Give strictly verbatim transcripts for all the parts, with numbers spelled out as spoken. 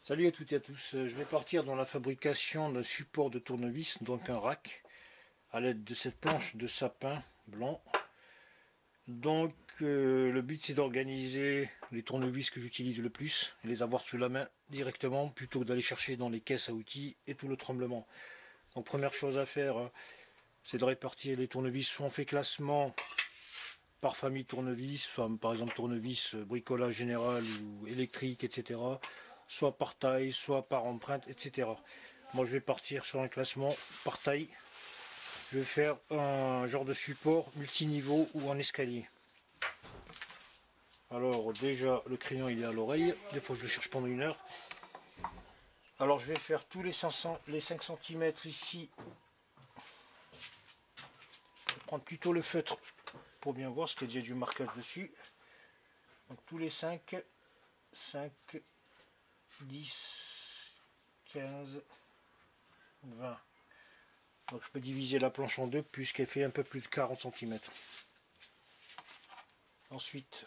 Salut à toutes et à tous, je vais partir dans la fabrication d'un support de tournevis, donc un rack, à l'aide de cette planche de sapin blanc. Donc euh, le but c'est d'organiser les tournevis que j'utilise le plus et les avoir sous la main directement plutôt que d'aller chercher dans les caisses à outils et tout le tremblement. Donc première chose à faire, hein, c'est de répartir les tournevis. Soit on fait classement par famille tournevis, enfin, par exemple tournevis bricolage général ou électrique, et cetera. Soit par taille, soit par empreinte, et cetera. Moi je vais partir sur un classement par taille. Je vais faire un genre de support multiniveau ou en escalier. Alors déjà le crayon il est à l'oreille, des fois je le cherche pendant une heure. Alors je vais faire tous les cinq centimètres ici. Je vais prendre plutôt le feutre pour bien voir, parce qu'il y a déjà du marquage dessus. Donc tous les cinq, cinq, dix, quinze, vingt. Donc je peux diviser la planche en deux puisqu'elle fait un peu plus de quarante centimètres. Ensuite,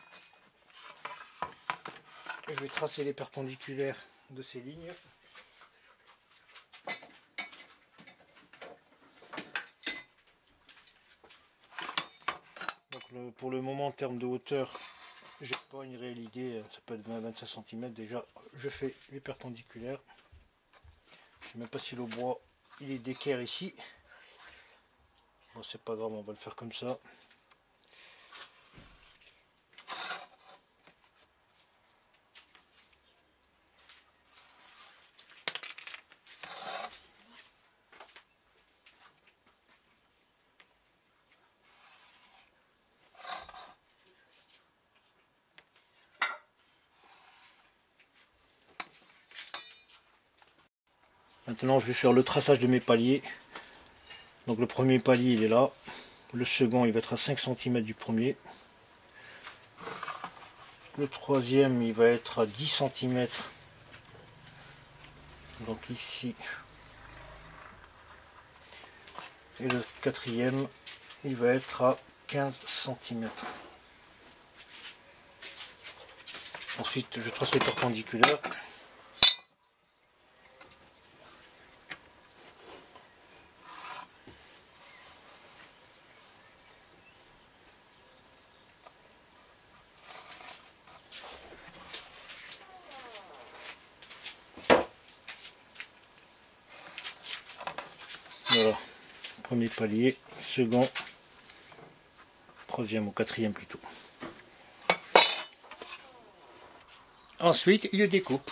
je vais tracer les perpendiculaires de ces lignes. Donc le, pour le moment en termes de hauteur, j'ai pas une réelle idée, ça peut être vingt à vingt-cinq centimètres déjà. Je fais les perpendiculaires. Je ne sais même pas si le bois il est d'équerre ici. Bon, c'est pas grave, on va le faire comme ça. Maintenant je vais faire le traçage de mes paliers. Donc le premier palier il est là. Le second il va être à cinq centimètres du premier. Le troisième il va être à dix centimètres. Donc ici. Et le quatrième il va être à quinze centimètres. Ensuite je trace les perpendiculaires. Voilà, premier palier, second, troisième ou quatrième plutôt. Ensuite, il le découpe.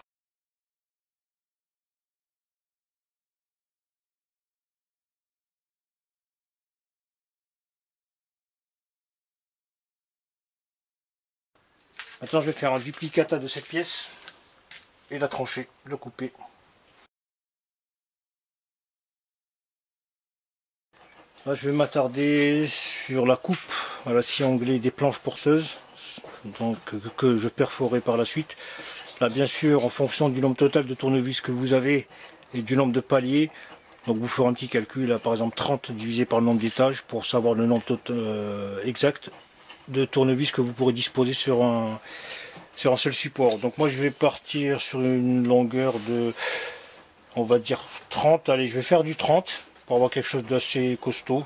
Maintenant, je vais faire un duplicata de cette pièce et la trancher, le couper. Là, je vais m'attarder sur la coupe à la scie anglais des planches porteuses, donc que je perforerai par la suite. Là, bien sûr, en fonction du nombre total de tournevis que vous avez et du nombre de paliers, donc vous ferez un petit calcul, là, par exemple trente divisé par le nombre d'étages pour savoir le nombre total, euh, exact de tournevis que vous pourrez disposer sur un, sur un seul support. Donc moi, je vais partir sur une longueur de, on va dire trente. Allez, je vais faire du trente. Pour avoir quelque chose d'assez costaud.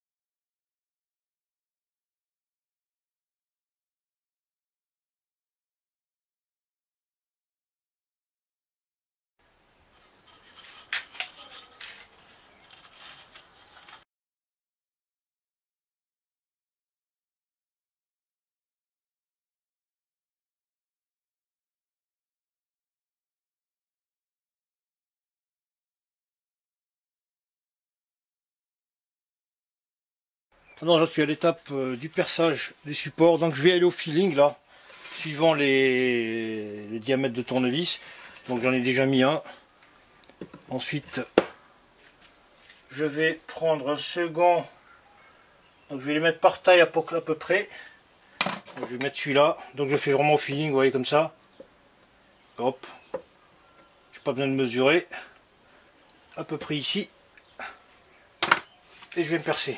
Maintenant je suis à l'étape euh, du perçage des supports, donc je vais aller au feeling là, suivant les, les diamètres de tournevis. Donc j'en ai déjà mis un. Ensuite je vais prendre un second, donc je vais les mettre par taille à peu, à peu près. Donc, je vais mettre celui-là, donc je fais vraiment au feeling, vous voyez comme ça. Hop, j'ai pas besoin de mesurer, à peu près ici, et je vais me percer.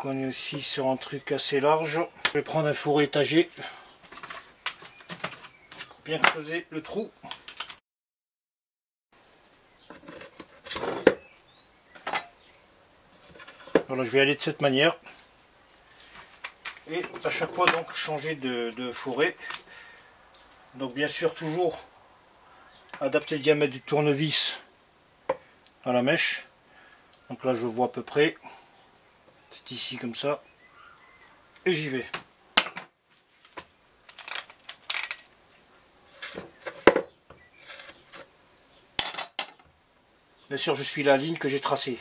Donc on est aussi sur un truc assez large. Je vais prendre un four étagé. Bien creuser le trou. Voilà, je vais aller de cette manière. Et à chaque fois donc changer de, de fourré. Donc bien sûr toujours adapter le diamètre du tournevis à la mèche. Donc là je vois à peu près. C'est ici comme ça. Et j'y vais. Bien sûr je suis la ligne que j'ai tracée.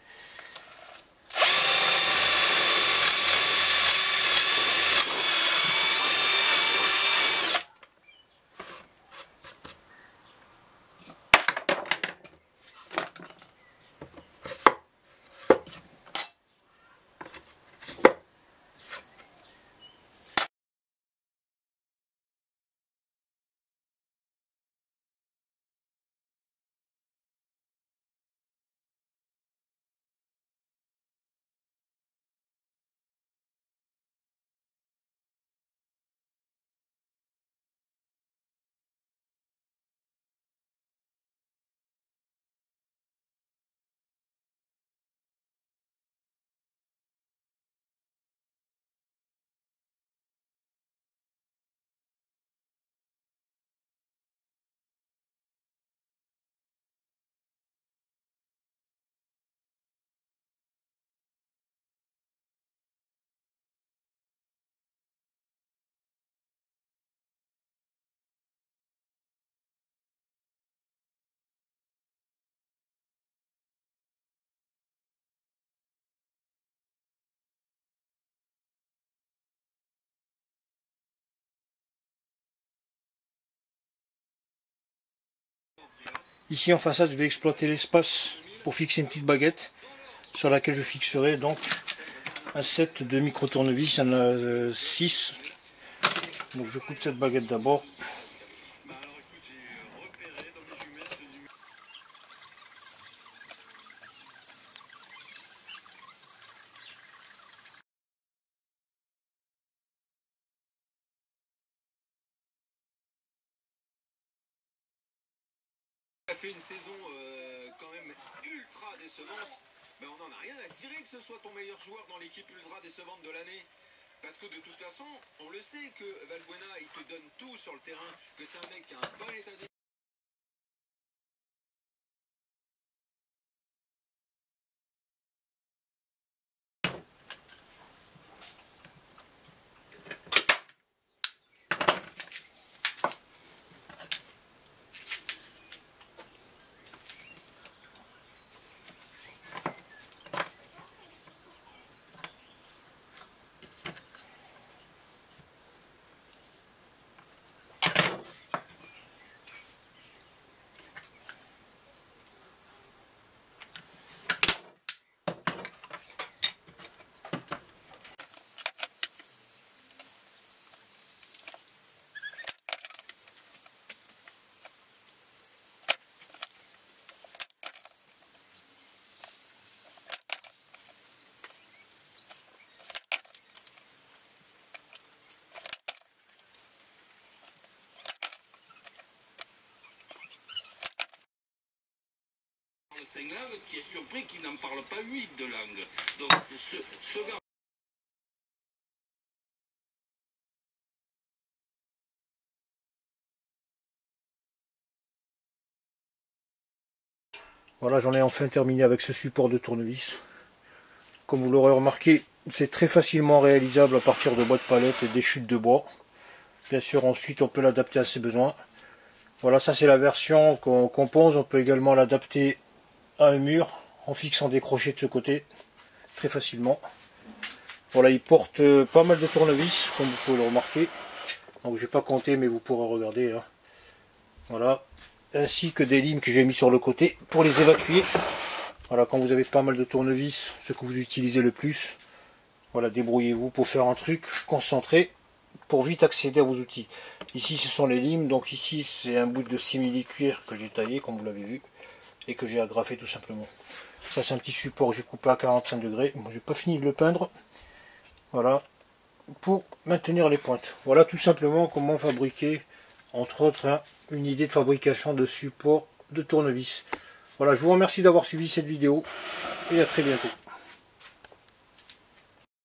Ici en façade je vais exploiter l'espace pour fixer une petite baguette sur laquelle je fixerai donc un set de micro tournevis. Il y en a six. Donc je coupe cette baguette d'abord. A fait une saison euh, quand même ultra décevante, mais on n'en a rien à cirer que ce soit ton meilleur joueur dans l'équipe ultra décevante de l'année. Parce que de toute façon, on le sait que Valbuena, il te donne tout sur le terrain, que c'est un mec qui a un bon état d'esprit. Cinq langues, qui est surpris qu'il n'en parle pas huit de langues. Donc ce, ce gars... Voilà, j'en ai enfin terminé avec ce support de tournevis. Comme vous l'aurez remarqué, c'est très facilement réalisable à partir de bois de palette et des chutes de bois. Bien sûr, ensuite on peut l'adapter à ses besoins. Voilà, ça c'est la version qu'on compose. On peut également l'adapter à un mur en fixant des crochets de ce côté très facilement. Voilà, il porte pas mal de tournevis comme vous pouvez le remarquer. Donc je vais pas compter, mais vous pourrez regarder là. Voilà, ainsi que des limes que j'ai mis sur le côté pour les évacuer. Voilà, quand vous avez pas mal de tournevis, ce que vous utilisez le plus, voilà, débrouillez-vous pour faire un truc concentré pour vite accéder à vos outils. Ici ce sont les limes, donc ici c'est un bout de simili-cuir que j'ai taillé comme vous l'avez vu et que j'ai agrafé tout simplement. Ça c'est un petit support que j'ai coupé à quarante-cinq degrés. Moi j'ai pas fini de le peindre, Voilà, pour maintenir les pointes. Voilà tout simplement comment fabriquer, entre autres, hein, une idée de fabrication de support de tournevis. Voilà, je vous remercie d'avoir suivi cette vidéo et à très bientôt.